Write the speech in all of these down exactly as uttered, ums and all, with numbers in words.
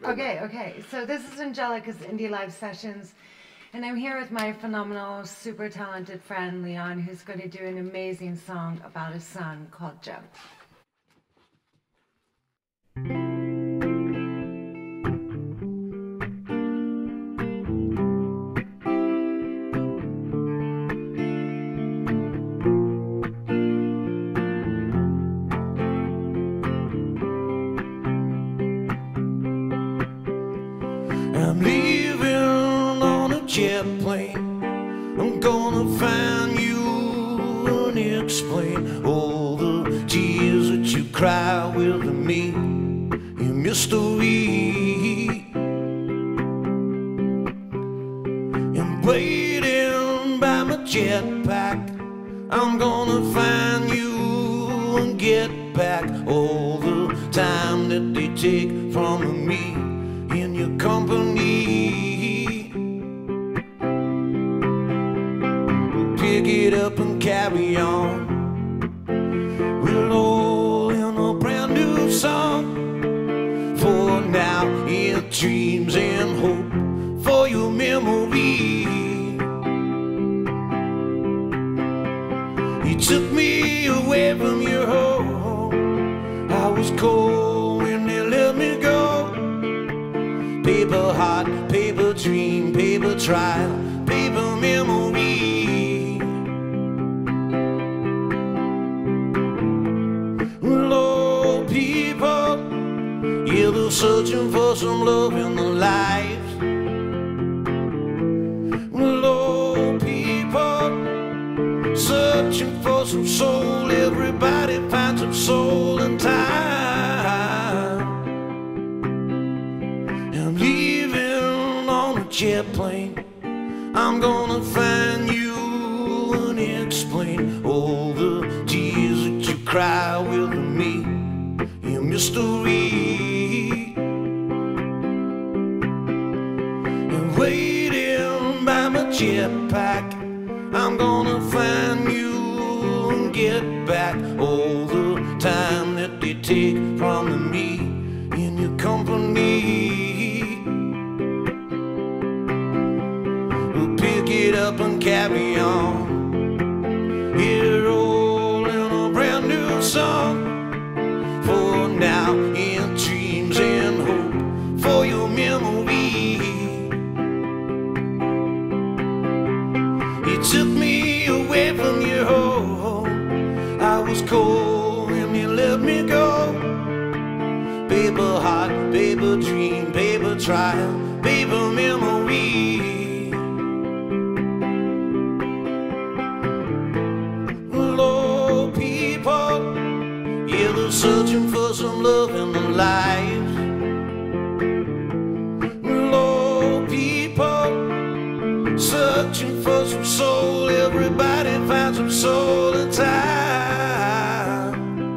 Okay, okay. So this is Angelika's Indie Live Sessions, and I'm here with my phenomenal, super talented friend Leon, who's going to do an amazing song about his son called Jem. I'm leaving on a jet plane. I'm gonna find you and explain all the tears that you cry with me in mystery. And waiting by my jetpack, I'm gonna find you and get back all the time that they take from me in your company. We'll pick it up and carry on. We'll all in a brand new song. For now, in dreams and hope for your memory. You took me away from your home. I was cold when they let me go. Paper heart, paper dream, paper trial, paper memory. Well, people, yeah, they're searching for some love in their lives. Well, people, searching for some soul. Everybody finds some soul in time. I'm leaving on a jet plane. I'm gonna find you and explain all the tears that you cry with me in mystery. And waiting by my jetpack, I'm gonna find you and get back all the time that they take from me in your company. We'll pick it up and carry on. Here all in a brand new song. For now, in dreams and hope for your memory. You took me away from your home. I was cold and you let me go. Paper heart, paper dream, paper trial, paper memory. Lord, people, yeah, they're searching for some love in their lives. Lord, people, searching for some soul. Everybody finds some soul in time.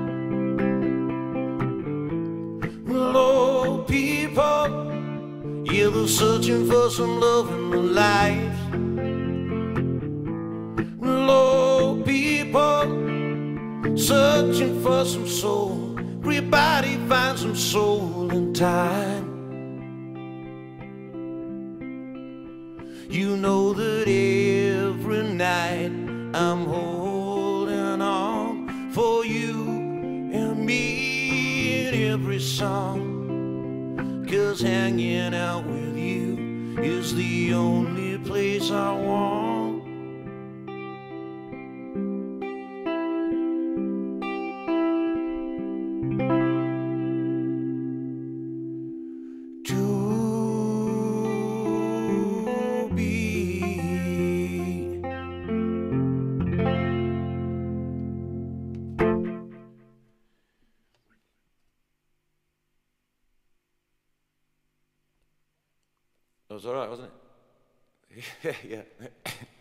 Lord, people, yeah, they're searching for some love in their lives. Lord, people, searching for some soul. Everybody finds some soul in time. You know that every night I'm holding on for you and me in every song. 'Cause hanging out with you is the only place I want. It was all right, wasn't it? Yeah, yeah.